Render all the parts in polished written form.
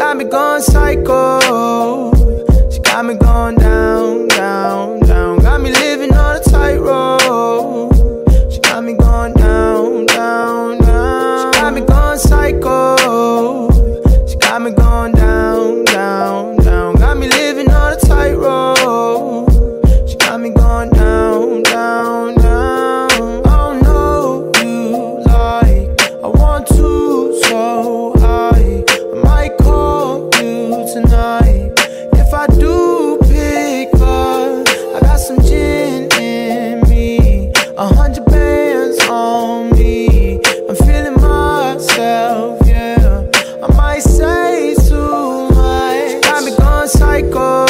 got me going psycho. She got me going down, down, down. Got me living on a tightrope. She got me going down, down, down. She got me going psycho. She got me going down, down, down. Got me living on a tightrope. She got me going down, down, down. Oh no, you like I want to, so I might call you tonight. If I do pick up, I got some gin in me, 100 bands on me. I'm feeling myself, yeah. I might say too much. Got me going psycho.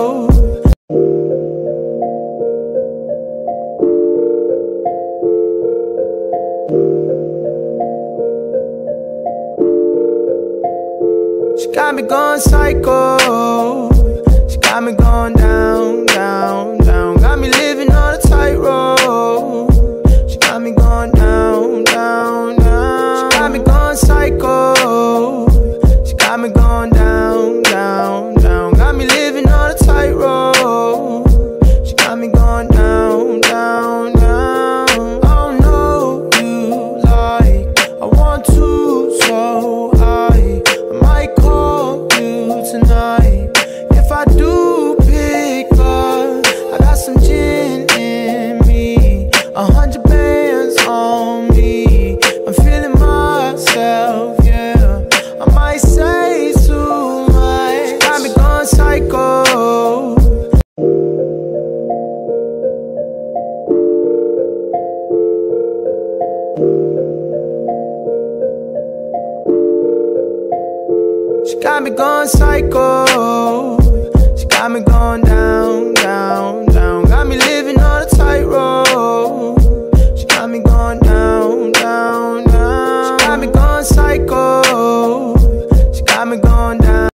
She got me going psycho. She got me going down, down, down. Got me living on a tightrope. She got me going down, down, down. She got me going psycho. She got me going down, down, down. Got me living on a tightrope. She got me going down, down, down. Oh no, you like I want to, so I might call you tonight. If I do pick up, I got some gin in me, 100 bands on me. I'm feeling myself, yeah. I might say too much. Got me going psycho. She got me going psycho. She got me going